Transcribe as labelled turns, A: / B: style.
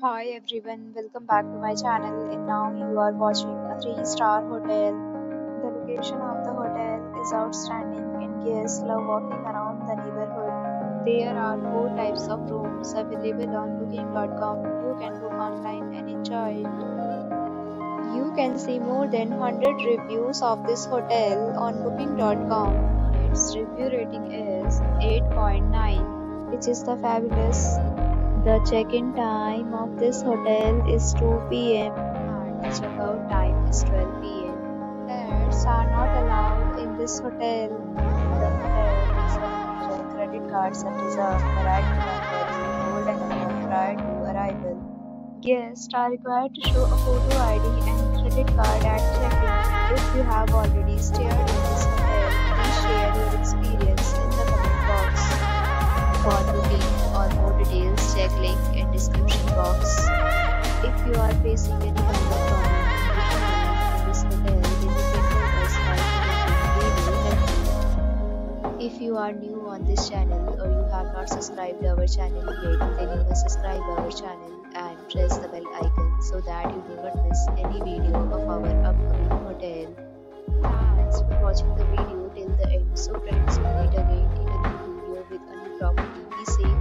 A: Hi everyone, welcome back to my channel and now you are watching a 3-star hotel. The location of the hotel is outstanding and guests love walking around the neighborhood. There are 4 types of rooms available on booking.com. You can book online and enjoy it. You can see more than 100 reviews of this hotel on booking.com. Its review rating is 8.9, which is the fabulous. The check-in time of this hotel is 2 p.m. and the check-out time is 12 p.m. Pets are not allowed in this hotel. The hotel accepts major credit cards and reserves the right to temporarily hold an amount prior to arrival. Guests are required to show a photo ID and credit card at check-in. If you have already stayed in this hotel, please share your experience in the comment box. For booking or more details, check link in description box. If you are facing any kind of problem in this hotel, then you can call us by commenting. We will help you. If you are new on this channel or you have not subscribed our channel yet, then you must subscribe our channel and press the bell icon so that you do not miss any video of our upcoming hotel. Thanks for watching the video till the end. So friends, we'll meet again in a new video with a new property. Be safe.